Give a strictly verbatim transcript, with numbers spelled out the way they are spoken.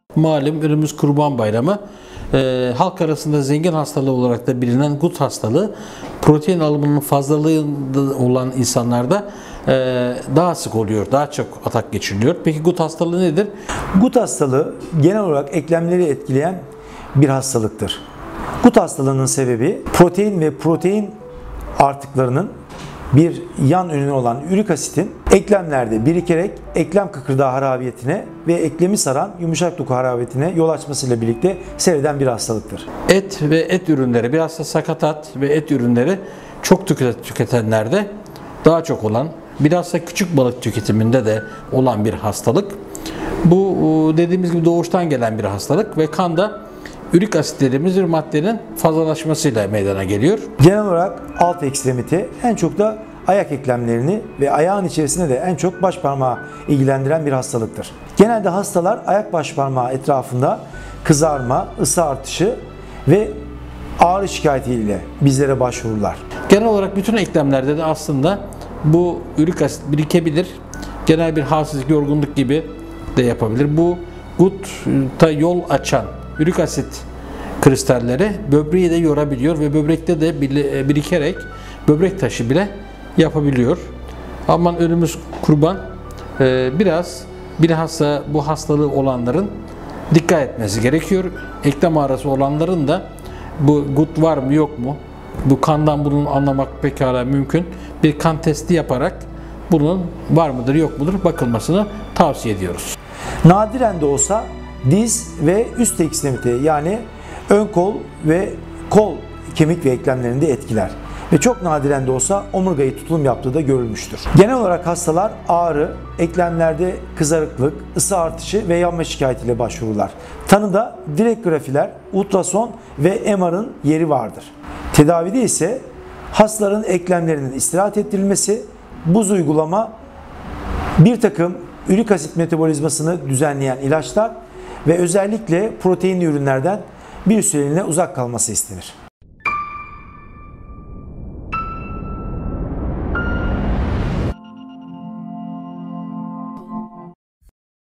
Malum önümüz Kurban Bayramı. Ee, halk arasında zengin hastalığı olarak da bilinen gut hastalığı, protein alımının fazlalığında olan insanlarda e, daha sık oluyor, daha çok atak geçiriliyor. Peki gut hastalığı nedir? Gut hastalığı genel olarak eklemleri etkileyen bir hastalıktır. Gut hastalığının sebebi protein ve protein artıklarının bir yan ürünü olan ürik asitin eklemlerde birikerek eklem kıkırdağı harabiyetine ve eklemi saran yumuşak doku harabiyetine yol açmasıyla birlikte seyreden bir hastalıktır. Et ve et ürünleri, biraz da sakatat ve et ürünleri çok tüketenlerde daha çok olan, biraz da küçük balık tüketiminde de olan bir hastalık. Bu dediğimiz gibi doğuştan gelen bir hastalık ve kanda ürik asit dediğimiz bir maddenin fazlalaşmasıyla meydana geliyor. Genel olarak alt ekstremite, en çok da ayak eklemlerini ve ayağın içerisinde de en çok baş parmağı ilgilendiren bir hastalıktır. Genelde hastalar ayak baş parmağı etrafında kızarma, ısı artışı ve ağrı şikayetiyle bizlere başvururlar. Genel olarak bütün eklemlerde de aslında bu ürik asit birikebilir. Genel bir halsizlik, yorgunluk gibi de yapabilir. Bu gutta yol açan ürik asit kristalleri böbreği de yorabiliyor ve böbrekte de birikerek böbrek taşı bile yapabiliyor. Aman önümüz kurban, biraz bilhassa bu hastalığı olanların dikkat etmesi gerekiyor. Eklem ağrısı olanların da bu gut var mı yok mu? Bu kandan bunu anlamak pekala mümkün. Bir kan testi yaparak bunun var mıdır yok mudur bakılmasını tavsiye ediyoruz. Nadiren de olsa diz ve üst ekstremite, yani ön kol ve kol kemik ve eklemlerinde etkiler. Ve çok nadiren de olsa omurgayı tutulum yaptığı da görülmüştür. Genel olarak hastalar ağrı, eklemlerde kızarıklık, ısı artışı ve yanma şikayetiyle başvururlar. Tanıda direkt grafiler, ultrason ve M R'ın yeri vardır. Tedavide ise hastaların eklemlerinin istirahat ettirilmesi, buz uygulama, bir takım ürik asit metabolizmasını düzenleyen ilaçlar ve özellikle proteinli ürünlerden bir süreliğine uzak kalması istenir.